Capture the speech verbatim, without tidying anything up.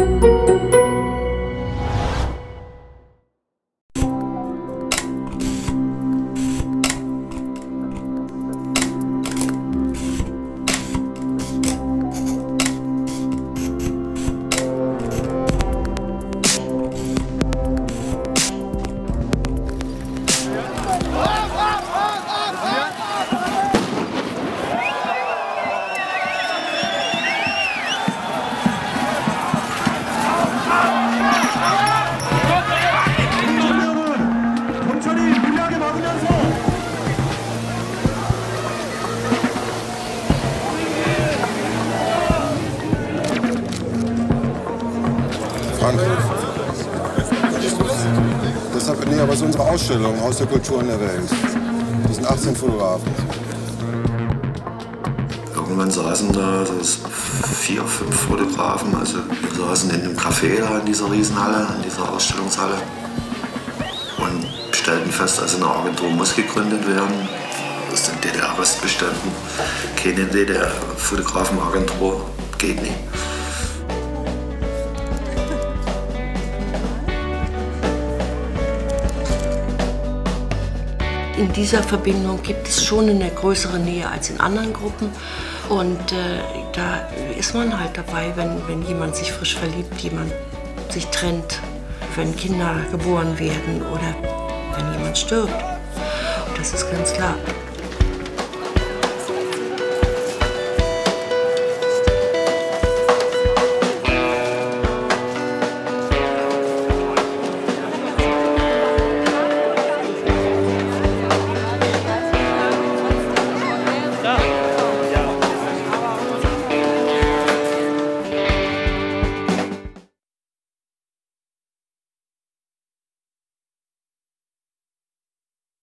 Frank. Deshalb, nee, aber es ist unsere Ausstellung aus der Kultur in der Welt. Das sind achtzehn Fotografen. Irgendwann saßen da das vier, fünf Fotografen. Also wir saßen in einem Café da in dieser Riesenhalle, in dieser Ausstellungshalle. Und stellten fest, also eine Agentur muss gegründet werden. Aus den D D R-Restbeständen. Keine D D R-Fotografenagentur, geht nicht. In dieser Verbindung gibt es schon eine größere Nähe als in anderen Gruppen. Und äh, da ist man halt dabei, wenn, wenn jemand sich frisch verliebt, jemand sich trennt, wenn Kinder geboren werden oder wenn jemand stirbt. Das ist ganz klar.